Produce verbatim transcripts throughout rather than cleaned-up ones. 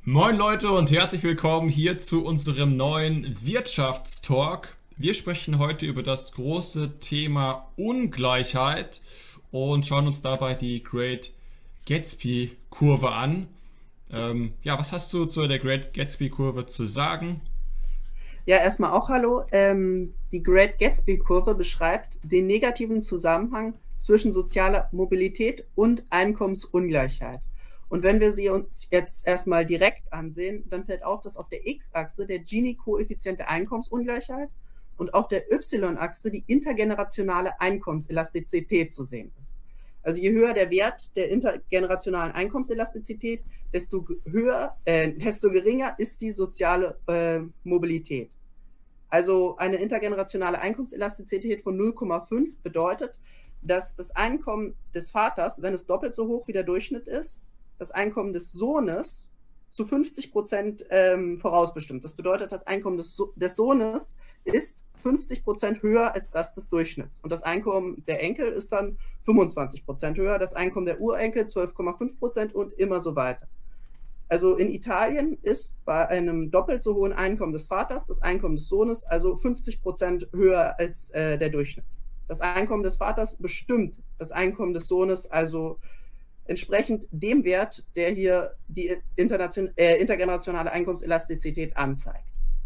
Moin Leute und herzlich willkommen hier zu unserem neuen Wirtschaftstalk. Wir sprechen heute über das große Thema Ungleichheit und schauen uns dabei die Great Gatsby-Kurve an. Ähm, ja, was hast du zu der Great Gatsby-Kurve zu sagen? Ja, erstmal auch hallo. Ähm, die Great Gatsby-Kurve beschreibt den negativen Zusammenhang zwischen sozialer Mobilität und Einkommensungleichheit. Und wenn wir sie uns jetzt erstmal direkt ansehen, dann fällt auf, dass auf der X-Achse der Gini-Koeffizient der Einkommensungleichheit und auf der Y-Achse die intergenerationale Einkommenselastizität zu sehen ist. Also je höher der Wert der intergenerationalen Einkommenselastizität, desto höher, äh, desto geringer ist die soziale äh, Mobilität. Also eine intergenerationale Einkommenselastizität von null Komma fünf bedeutet, dass das Einkommen des Vaters, wenn es doppelt so hoch wie der Durchschnitt ist, das Einkommen des Sohnes zu fünfzig Prozent ähm, vorausbestimmt. Das bedeutet, das Einkommen des, so des Sohnes ist fünfzig Prozent höher als das des Durchschnitts. Und das Einkommen der Enkel ist dann fünfundzwanzig Prozent höher, das Einkommen der Urenkel zwölf Komma fünf Prozent und immer so weiter. Also in Italien ist bei einem doppelt so hohen Einkommen des Vaters das Einkommen des Sohnes also fünfzig Prozent höher als äh, der Durchschnitt. Das Einkommen des Vaters bestimmt das Einkommen des Sohnes also entsprechend dem Wert, der hier die internation äh, intergenerationale Einkommenselastizität anzeigt.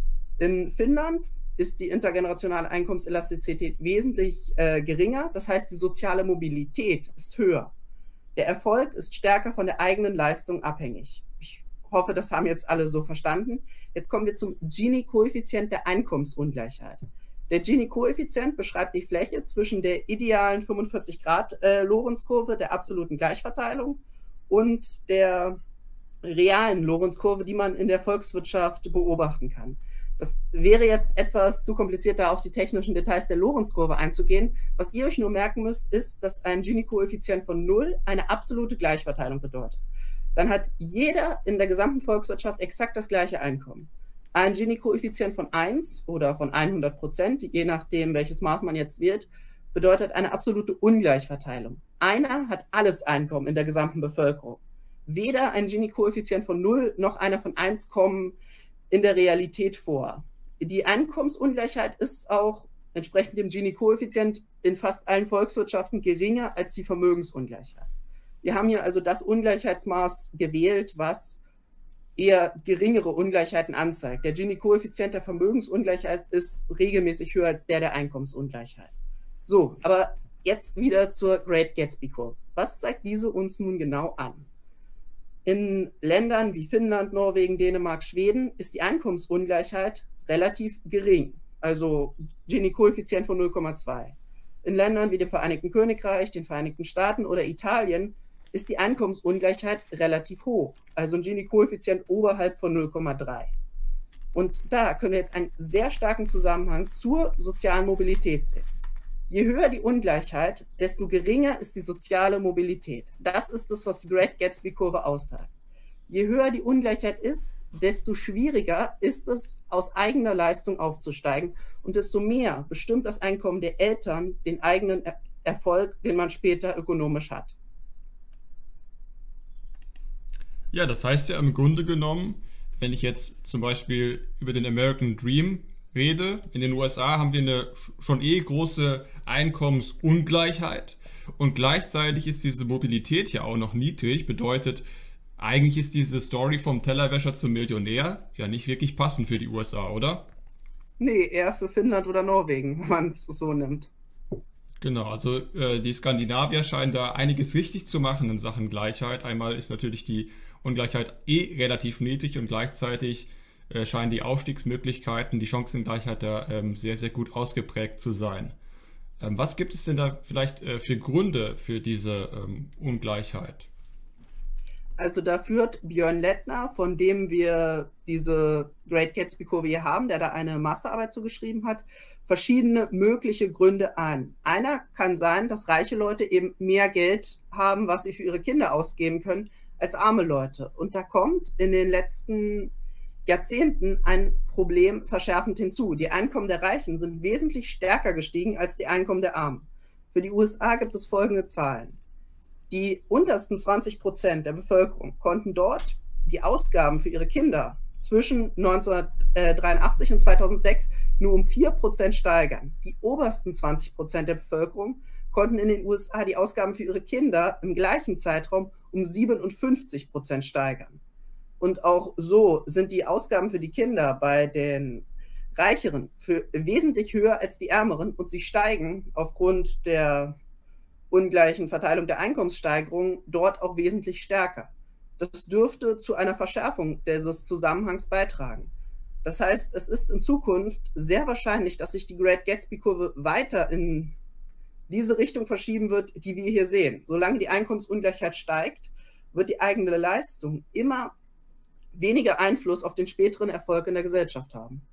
In Finnland ist die intergenerationale Einkommenselastizität wesentlich äh, geringer, das heißt, die soziale Mobilität ist höher. Der Erfolg ist stärker von der eigenen Leistung abhängig. Ich hoffe, das haben jetzt alle so verstanden. Jetzt kommen wir zum Gini-Koeffizient der Einkommensungleichheit. Der Gini-Koeffizient beschreibt die Fläche zwischen der idealen fünfundvierzig Grad äh, Lorenz-Kurve der absoluten Gleichverteilung und der realen Lorenz-Kurve, die man in der Volkswirtschaft beobachten kann. Das wäre jetzt etwas zu kompliziert, da auf die technischen Details der Lorenz-Kurve einzugehen. Was ihr euch nur merken müsst, ist, dass ein Gini-Koeffizient von null eine absolute Gleichverteilung bedeutet. Dann hat jeder in der gesamten Volkswirtschaft exakt das gleiche Einkommen. Ein Gini-Koeffizient von eins oder von hundert Prozent, je nachdem, welches Maß man jetzt wählt, bedeutet eine absolute Ungleichverteilung. Einer hat alles Einkommen in der gesamten Bevölkerung. Weder ein Gini-Koeffizient von null noch einer von eins kommen in der Realität vor. Die Einkommensungleichheit ist auch entsprechend dem Gini-Koeffizient in fast allen Volkswirtschaften geringer als die Vermögensungleichheit. Wir haben hier also das Ungleichheitsmaß gewählt, was eher geringere Ungleichheiten anzeigt. Der Gini-Koeffizient der Vermögensungleichheit ist regelmäßig höher als der der Einkommensungleichheit. So, aber jetzt wieder zur Great Gatsby-Kurve. Was zeigt diese uns nun genau an? In Ländern wie Finnland, Norwegen, Dänemark, Schweden ist die Einkommensungleichheit relativ gering, also Gini-Koeffizient von null Komma zwei. In Ländern wie dem Vereinigten Königreich, den Vereinigten Staaten oder Italien ist die Einkommensungleichheit relativ hoch, also ein Gini-Koeffizient oberhalb von null Komma drei. Und da können wir jetzt einen sehr starken Zusammenhang zur sozialen Mobilität sehen. Je höher die Ungleichheit, desto geringer ist die soziale Mobilität. Das ist das, was die Great Gatsby-Kurve aussagt. Je höher die Ungleichheit ist, desto schwieriger ist es, aus eigener Leistung aufzusteigen und desto mehr bestimmt das Einkommen der Eltern den eigenen Erfolg, den man später ökonomisch hat. Ja, das heißt ja im Grunde genommen, wenn ich jetzt zum Beispiel über den American Dream rede, in den U S A haben wir eine schon eh große Einkommensungleichheit und gleichzeitig ist diese Mobilität ja auch noch niedrig, bedeutet, eigentlich ist diese Story vom Tellerwäscher zum Millionär ja nicht wirklich passend für die U S A, oder? Nee, eher für Finnland oder Norwegen, wenn man es so nimmt. Genau, also äh, die Skandinavier scheinen da einiges richtig zu machen in Sachen Gleichheit. Einmal ist natürlich die Ungleichheit eh relativ niedrig und gleichzeitig äh, scheinen die Aufstiegsmöglichkeiten, die Chancengleichheit da ähm, sehr, sehr gut ausgeprägt zu sein. Ähm, was gibt es denn da vielleicht äh, für Gründe für diese ähm, Ungleichheit? Also da führt Björn Lettner, von dem wir diese Great Gatsby-Kurve hier haben, der da eine Masterarbeit zugeschrieben hat, verschiedene mögliche Gründe an. Einer kann sein, dass reiche Leute eben mehr Geld haben, was sie für ihre Kinder ausgeben können, als arme Leute. Und da kommt in den letzten Jahrzehnten ein Problem verschärfend hinzu. Die Einkommen der Reichen sind wesentlich stärker gestiegen als die Einkommen der Armen. Für die U S A gibt es folgende Zahlen. Die untersten zwanzig Prozent der Bevölkerung konnten dort die Ausgaben für ihre Kinder zwischen neunzehnhundertdreiundachtzig und zweitausendsechs nur um vier Prozent steigern. Die obersten zwanzig Prozent der Bevölkerung konnten in den U S A die Ausgaben für ihre Kinder im gleichen Zeitraum um siebenundfünfzig Prozent steigern. Und auch so sind die Ausgaben für die Kinder bei den Reicheren für wesentlich höher als die Ärmeren und sie steigen aufgrund der ungleichen Verteilung der Einkommenssteigerung dort auch wesentlich stärker. Das dürfte zu einer Verschärfung dieses Zusammenhangs beitragen. Das heißt, es ist in Zukunft sehr wahrscheinlich, dass sich die Great Gatsby-Kurve weiter in diese Richtung verschieben wird, die wir hier sehen. Solange die Einkommensungleichheit steigt, wird die eigene Leistung immer weniger Einfluss auf den späteren Erfolg in der Gesellschaft haben.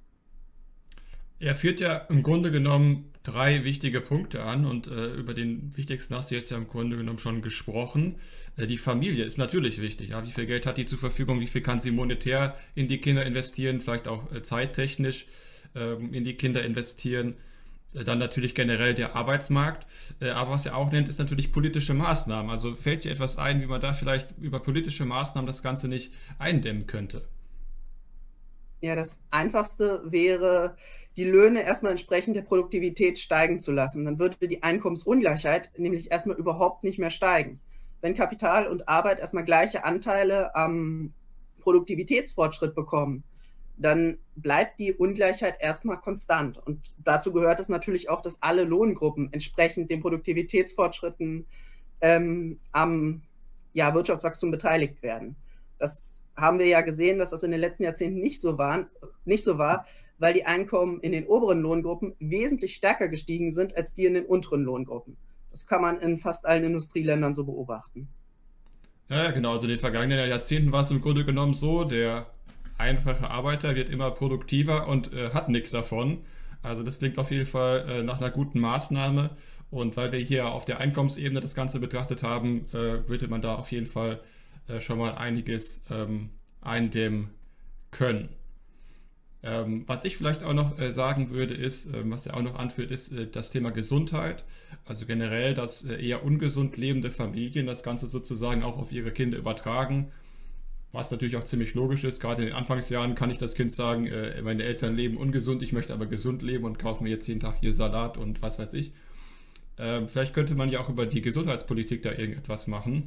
Er führt ja im Grunde genommen drei wichtige Punkte an und äh, über den wichtigsten hast du jetzt ja im Grunde genommen schon gesprochen. Äh, die Familie ist natürlich wichtig. Ja? Wie viel Geld hat die zur Verfügung? Wie viel kann sie monetär in die Kinder investieren? Vielleicht auch äh, zeittechnisch äh, in die Kinder investieren? Äh, dann natürlich generell der Arbeitsmarkt. Äh, aber was er auch nennt, ist natürlich politische Maßnahmen. Also fällt dir etwas ein, wie man da vielleicht über politische Maßnahmen das Ganze nicht eindämmen könnte? Ja, das Einfachste wäre, die Löhne erstmal entsprechend der Produktivität steigen zu lassen. Dann würde die Einkommensungleichheit nämlich erstmal überhaupt nicht mehr steigen. Wenn Kapital und Arbeit erstmal gleiche Anteile am Produktivitätsfortschritt bekommen, dann bleibt die Ungleichheit erstmal konstant. Und dazu gehört es natürlich auch, dass alle Lohngruppen entsprechend den Produktivitätsfortschritten ähm, am ja, Wirtschaftswachstum beteiligt werden. Das haben wir ja gesehen, dass das in den letzten Jahrzehnten nicht so war, nicht so war, weil die Einkommen in den oberen Lohngruppen wesentlich stärker gestiegen sind als die in den unteren Lohngruppen. Das kann man in fast allen Industrieländern so beobachten. Ja, ja, genau. Also in den vergangenen Jahrzehnten war es im Grunde genommen so, der einfache Arbeiter wird immer produktiver und äh, hat nichts davon. Also das klingt auf jeden Fall äh, nach einer guten Maßnahme. Und weil wir hier auf der Einkommensebene das Ganze betrachtet haben, äh, würde man da auf jeden Fall äh, schon mal einiges ähm, eindämmen können. Ähm, was ich vielleicht auch noch äh, sagen würde, ist, äh, was er auch noch anführt, ist äh, das Thema Gesundheit. Also generell, dass äh, eher ungesund lebende Familien das Ganze sozusagen auch auf ihre Kinder übertragen. Was natürlich auch ziemlich logisch ist. Gerade in den Anfangsjahren kann ich das Kind sagen, äh, meine Eltern leben ungesund, ich möchte aber gesund leben und kaufe mir jetzt jeden Tag hier Salat und was weiß ich. Ähm, vielleicht könnte man ja auch über die Gesundheitspolitik da irgendetwas machen.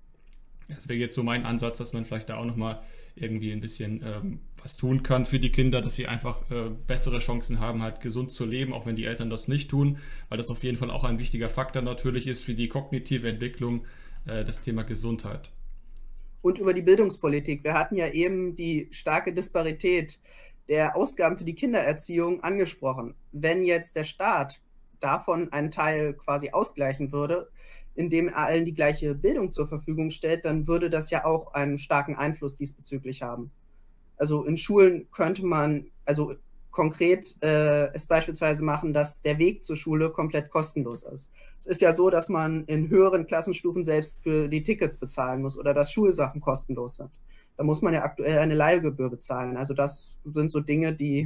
Das wäre jetzt so mein Ansatz, dass man vielleicht da auch nochmal irgendwie ein bisschen ähm, was tun kann für die Kinder, dass sie einfach äh, bessere Chancen haben, halt gesund zu leben, auch wenn die Eltern das nicht tun, weil das auf jeden Fall auch ein wichtiger Faktor natürlich ist für die kognitive Entwicklung, äh, das Thema Gesundheit. Und über die Bildungspolitik. Wir hatten ja eben die starke Disparität der Ausgaben für die Kindererziehung angesprochen. Wenn jetzt der Staat davon einen Teil quasi ausgleichen würde, indem er allen die gleiche Bildung zur Verfügung stellt, dann würde das ja auch einen starken Einfluss diesbezüglich haben. Also in Schulen könnte man also konkret äh, es beispielsweise machen, dass der Weg zur Schule komplett kostenlos ist. Es ist ja so, dass man in höheren Klassenstufen selbst für die Tickets bezahlen muss oder dass Schulsachen kostenlos sind. Da muss man ja aktuell eine Leihgebühr bezahlen. Also das sind so Dinge, die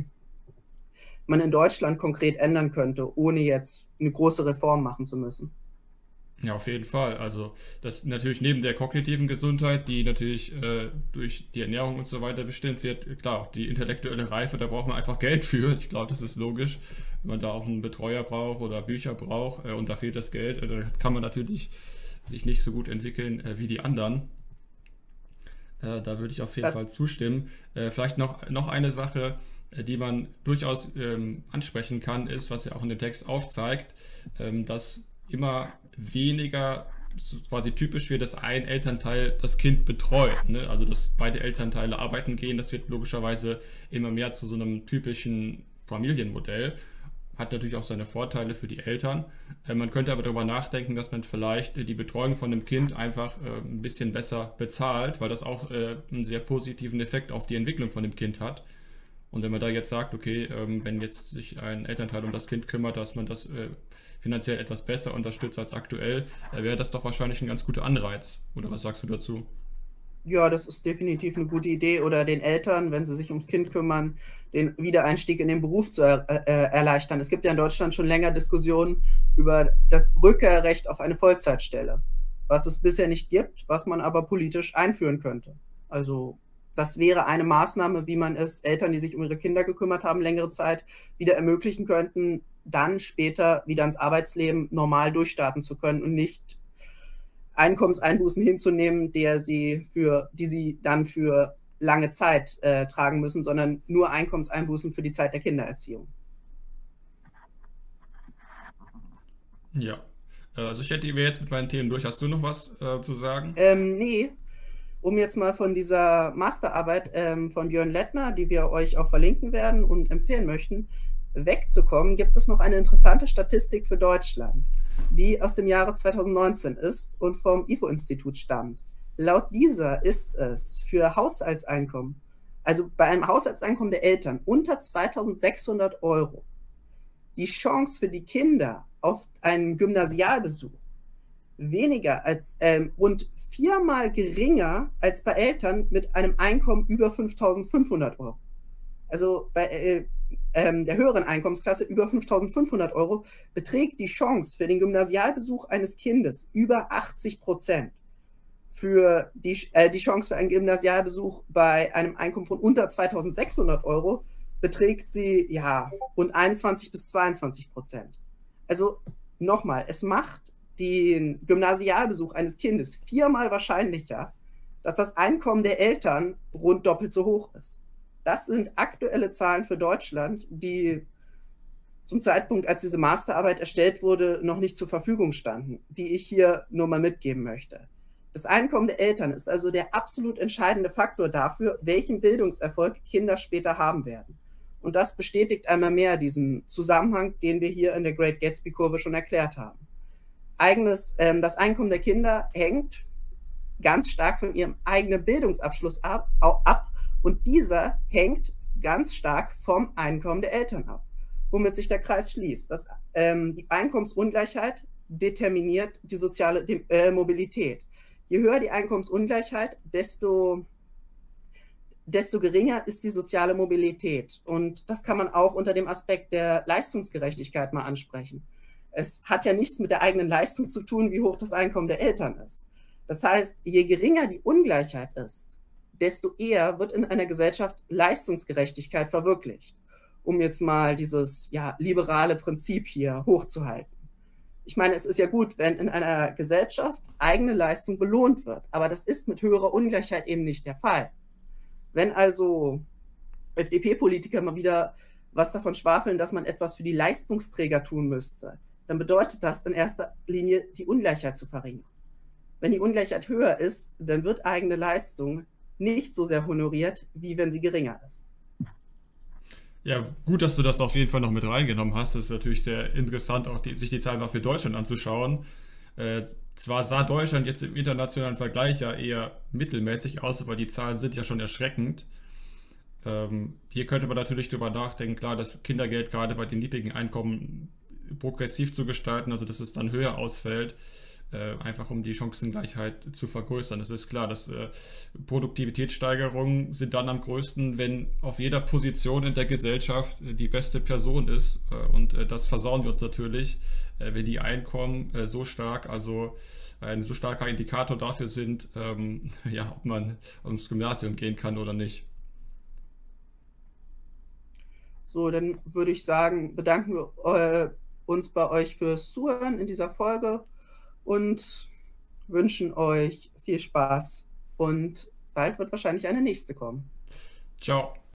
man in Deutschland konkret ändern könnte, ohne jetzt eine große Reform machen zu müssen. Ja, auf jeden Fall. Also das natürlich neben der kognitiven Gesundheit, die natürlich äh, durch die Ernährung und so weiter bestimmt wird, klar, auch die intellektuelle Reife, da braucht man einfach Geld für. Ich glaube, das ist logisch. Wenn man da auch einen Betreuer braucht oder Bücher braucht äh, und da fehlt das Geld, äh, da kann man natürlich sich nicht so gut entwickeln äh, wie die anderen. Äh, da würde ich auf jeden Ja. Fall zustimmen. Äh, vielleicht noch, noch eine Sache, äh, die man durchaus ähm, ansprechen kann, ist, was er auch in dem Text aufzeigt, ähm, dass immer weniger so quasi typisch wird, dass ein Elternteil das Kind betreut. Ne? Also dass beide Elternteile arbeiten gehen, das wird logischerweise immer mehr zu so einem typischen Familienmodell. Hat natürlich auch seine Vorteile für die Eltern. Äh, man könnte aber darüber nachdenken, dass man vielleicht äh, die Betreuung von dem Kind einfach äh, ein bisschen besser bezahlt, weil das auch äh, einen sehr positiven Effekt auf die Entwicklung von dem Kind hat. Und wenn man da jetzt sagt, okay, ähm, wenn jetzt sich ein Elternteil um das Kind kümmert, dass man das äh, finanziell etwas besser unterstützt als aktuell, äh, wäre das doch wahrscheinlich ein ganz guter Anreiz. Oder was sagst du dazu? Ja, das ist definitiv eine gute Idee. Oder den Eltern, wenn sie sich ums Kind kümmern, den Wiedereinstieg in den Beruf zu er äh, erleichtern. Es gibt ja in Deutschland schon länger Diskussionen über das Rückkehrrecht auf eine Vollzeitstelle, was es bisher nicht gibt, was man aber politisch einführen könnte. Also das wäre eine Maßnahme, wie man es Eltern, die sich um ihre Kinder gekümmert haben, längere Zeit wieder ermöglichen könnten, dann später wieder ins Arbeitsleben normal durchstarten zu können und nicht Einkommenseinbußen hinzunehmen, der sie für, die sie dann für lange Zeit äh, tragen müssen, sondern nur Einkommenseinbußen für die Zeit der Kindererziehung. Ja, also ich hätte jetzt mit meinen Themen durch. Hast du noch was äh, zu sagen? Ähm, nee, um jetzt mal von dieser Masterarbeit ähm, von Björn Lettner, die wir euch auch verlinken werden und empfehlen möchten, wegzukommen, gibt es noch eine interessante Statistik für Deutschland, die aus dem Jahre zweitausendneunzehn ist und vom I F O-Institut stammt. Laut dieser ist es für Haushaltseinkommen, also bei einem Haushaltseinkommen der Eltern unter zweitausendsechshundert Euro, die Chance für die Kinder auf einen Gymnasialbesuch weniger als ähm, rund viermal geringer als bei Eltern mit einem Einkommen über fünftausendfünfhundert Euro. Also bei äh, ähm, der höheren Einkommensklasse über fünftausendfünfhundert Euro beträgt die Chance für den Gymnasialbesuch eines Kindes über achtzig Prozent. Für die, äh, die Chance für einen Gymnasialbesuch bei einem Einkommen von unter zweitausendsechshundert Euro beträgt sie ja rund einundzwanzig bis zweiundzwanzig Prozent. Also nochmal, es macht den Gymnasialbesuch eines Kindes viermal wahrscheinlicher, dass das Einkommen der Eltern rund doppelt so hoch ist. Das sind aktuelle Zahlen für Deutschland, die zum Zeitpunkt, als diese Masterarbeit erstellt wurde, noch nicht zur Verfügung standen, die ich hier nur mal mitgeben möchte. Das Einkommen der Eltern ist also der absolut entscheidende Faktor dafür, welchen Bildungserfolg Kinder später haben werden. Und das bestätigt einmal mehr diesen Zusammenhang, den wir hier in der Great Gatsby-Kurve schon erklärt haben. Eigenes, ähm, das Einkommen der Kinder hängt ganz stark von ihrem eigenen Bildungsabschluss ab, ab und dieser hängt ganz stark vom Einkommen der Eltern ab, womit sich der Kreis schließt. Das, ähm, die Einkommensungleichheit determiniert die soziale die, äh, Mobilität. Je höher die Einkommensungleichheit, desto, desto geringer ist die soziale Mobilität. Und das kann man auch unter dem Aspekt der Leistungsgerechtigkeit mal ansprechen. Es hat ja nichts mit der eigenen Leistung zu tun, wie hoch das Einkommen der Eltern ist. Das heißt, je geringer die Ungleichheit ist, desto eher wird in einer Gesellschaft Leistungsgerechtigkeit verwirklicht, um jetzt mal dieses ja, liberale Prinzip hier hochzuhalten. Ich meine, es ist ja gut, wenn in einer Gesellschaft eigene Leistung belohnt wird, aber das ist mit höherer Ungleichheit eben nicht der Fall. Wenn also F D P-Politiker mal wieder was davon schwafeln, dass man etwas für die Leistungsträger tun müsste, dann bedeutet das in erster Linie, die Ungleichheit zu verringern. Wenn die Ungleichheit höher ist, dann wird eigene Leistung nicht so sehr honoriert, wie wenn sie geringer ist. Ja, gut, dass du das auf jeden Fall noch mit reingenommen hast. Das ist natürlich sehr interessant, auch die, sich die Zahlen mal für Deutschland anzuschauen. Äh, zwar sah Deutschland jetzt im internationalen Vergleich ja eher mittelmäßig aus, aber die Zahlen sind ja schon erschreckend. Ähm, hier könnte man natürlich darüber nachdenken, klar, das Kindergeld gerade bei den niedrigen Einkommen progressiv zu gestalten, also dass es dann höher ausfällt, äh, einfach um die Chancengleichheit zu vergrößern. Das ist klar, dass äh, Produktivitätssteigerungen sind dann am größten, wenn auf jeder Position in der Gesellschaft äh, die beste Person ist, äh, und äh, das versauen wir uns natürlich, äh, wenn die Einkommen äh, so stark, also ein so starker Indikator dafür sind, ähm, ja, ob man ins Gymnasium gehen kann oder nicht. So, dann würde ich sagen, bedanken wir äh, uns bei euch fürs Zuhören in dieser Folge und wünschen euch viel Spaß und bald wird wahrscheinlich eine nächste kommen. Ciao.